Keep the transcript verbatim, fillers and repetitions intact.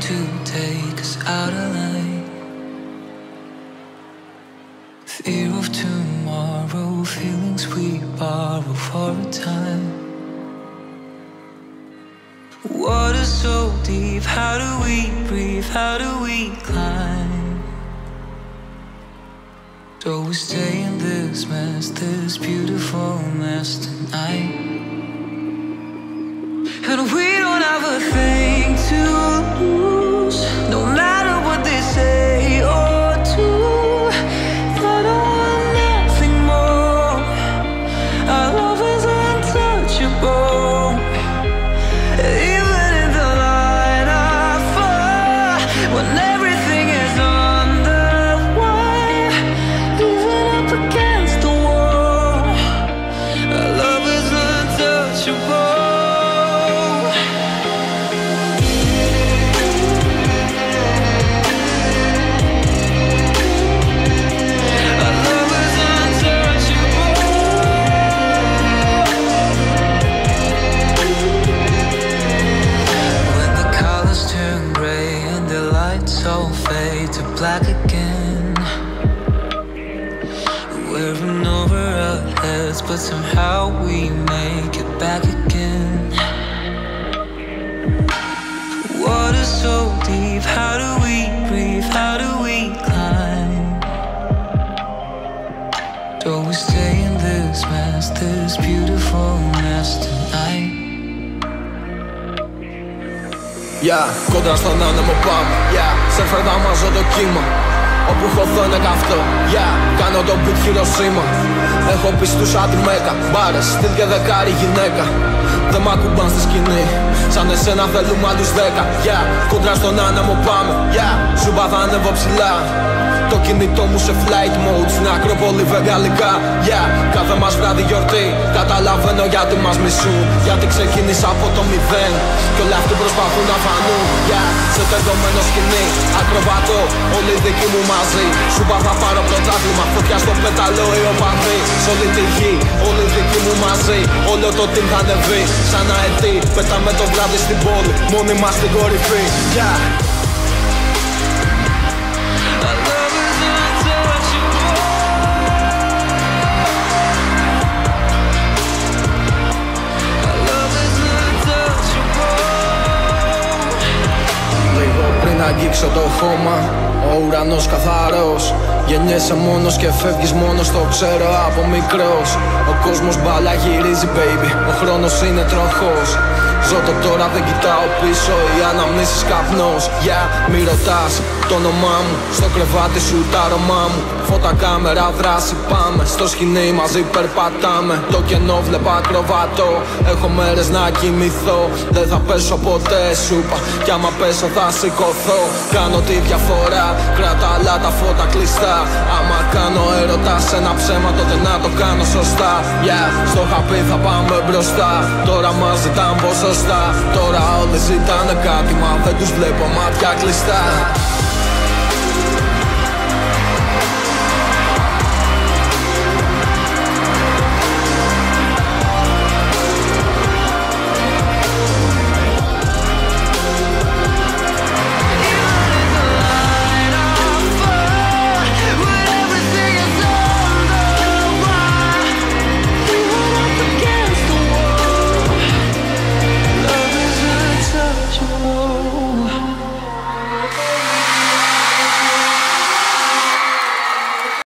to take us out of line. Fear of tomorrow, feelings we borrow for a time. Water so deep, how do we breathe, how do we climb? So we stay in this mess, this beautiful mess tonight. And we don't have a thing to lose, no matter what they say or do. I don't want nothing more. Our love is untouchable. Even in the line of fire, when everything is underway, even up against the wall, our love is untouchable. All fade to black again. We're in over our heads, but somehow we make it back again. Water so deep, how do we breathe, how do we climb? Do we stay in this mess, this beautiful mess tonight? Yeah, κόντρα στον άνεμο πάμε, yeah. Σε φερδαμάζω το κύμα, όπου χωθώ είναι καυτό, yeah. Κάνω το beat Hiroshima. Έχω πει στους αντιμέκα, μπάρες, στυλ και δεκάρι γυναίκα. Δεν μ' ακουμπάν στη σκηνή, σαν εσένα θέλουμε άλλους δέκα, yeah. Κόντρα στον άνεμο πάμε, yeah. Ζούμπα θα ανέβω ψηλά. Το κινητό μου σε flight mode, στην Ακρόπολη βεγγαλικά, yeah. Κάθε μας βράδυ γιορτή, καταλαβαίνω γιατί μας μισούν. Γιατί ξεκίνησα από το μηδέν κι όλοι αυτοί προσπαθούν να φανούν, yeah. Σε τερδομένο σκηνή, ακροβατώ, όλοι οι δικοί μου μαζί. Σούπα θα πάρω πρωτάθλημα, φωτιά στο πέταλο οι οπαδοί. Σ' όλη τη γη, όλοι οι δικοί μου μαζί. Όλο το team θα ανεβεί, σαν αετή. Πετάμε το βράδυ στην πόλη, μόνοι μας στην κορυφή, yeah. Να αγγίξω το χώμα, ο ουρανός καθαρός. Γεννιέσαι μόνος και φεύγεις μόνος, το ξέρω από μικρός. Ο κόσμος μπάλα γυρίζει baby, ο χρόνος είναι τροχός. Ζω το τώρα, δεν κοιτάω πίσω, οι αναμνήσεις καπνός. Yeah, μη ρωτάς το όνομά μου, στο κρεβάτι σου τα αρώμά μου. Φώτα, κάμερα, δράση, πάμε. Στο σκηνή μαζί περπατάμε. Το κενό βλέπα ακροβατό, έχω μέρες να κοιμηθώ. Δεν θα πέσω ποτέ σούπα, κι άμα πέσω θα σηκωθώ. Κάνω τη διαφορά, κράτα αλλά τα φώτα κλειστά. Άμα κάνω έρωτα σε ένα ψέμα, τότε να το κάνω σωστά. Yeah, στο χαπί θα πάμε μπροστά. Τώρα μας ζητάνε ποσοστά. Τώρα όλοι ζητάνε κάτι, μα δεν τους βλέπω μάτια κλειστά.